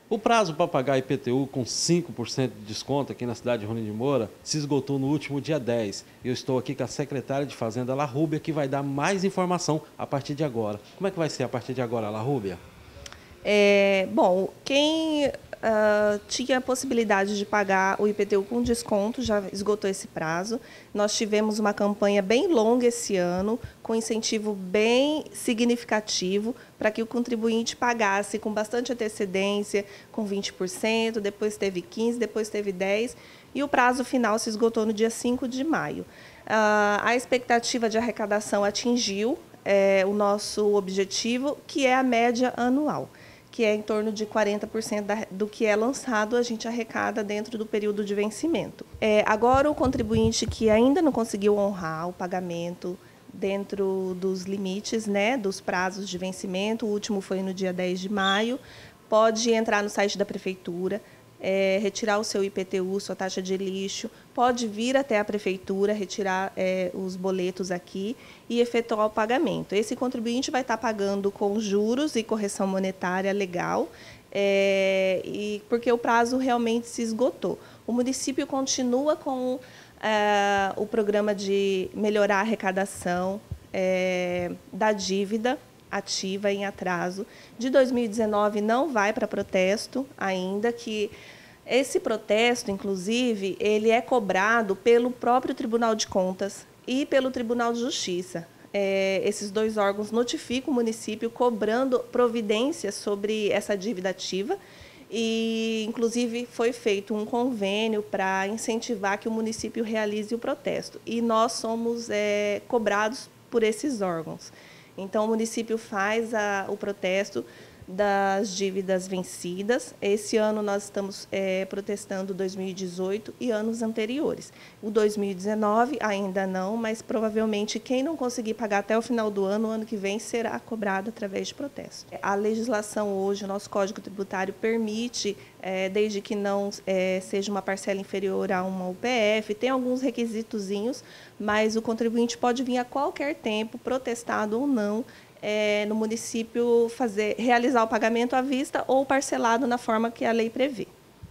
O prazo para pagar IPTU com 5% de desconto aqui na cidade de Rolim de Moura se esgotou no último dia 10. Eu estou aqui com a secretária de Fazenda, La Rúbia, que vai dar mais informação a partir de agora. Como é que vai ser a partir de agora, La Rúbia? Bom, quem tinha a possibilidade de pagar o IPTU com desconto já esgotou esse prazo. Nós tivemos uma campanha bem longa esse ano, com incentivo bem significativo, para que o contribuinte pagasse com bastante antecedência, com 20%, depois teve 15%, depois teve 10%, e o prazo final se esgotou no dia 5 de maio. A expectativa de arrecadação atingiu o nosso objetivo, que é a média anual, que é em torno de 40% do que é lançado, a gente arrecada dentro do período de vencimento. Agora, o contribuinte que ainda não conseguiu honrar o pagamento dentro dos limites, né, dos prazos de vencimento, o último foi no dia 10 de maio, pode entrar no site da Prefeitura, retirar o seu IPTU, sua taxa de lixo, pode vir até a Prefeitura, retirar os boletos aqui e efetuar o pagamento. Esse contribuinte vai estar pagando com juros e correção monetária legal, porque o prazo realmente se esgotou. O município continua com o programa de melhorar a arrecadação da dívida ativa em atraso. De 2019 não vai para protesto ainda, que esse protesto, inclusive, ele é cobrado pelo próprio Tribunal de Contas e pelo Tribunal de Justiça. Esses dois órgãos notificam o município cobrando providências sobre essa dívida ativa e, inclusive, foi feito um convênio para incentivar que o município realize o protesto. E nós somos cobrados por esses órgãos. Então, o município faz o protesto das dívidas vencidas. Esse ano nós estamos protestando 2018 e anos anteriores. O 2019 ainda não, mas provavelmente quem não conseguir pagar até o final do ano que vem, será cobrado através de protesto. A legislação hoje, o nosso Código Tributário permite, desde que não seja uma parcela inferior a uma UPF, tem alguns requisitozinhos, mas o contribuinte pode vir a qualquer tempo, protestado ou não, no município realizar o pagamento à vista ou parcelado na forma que a lei prevê.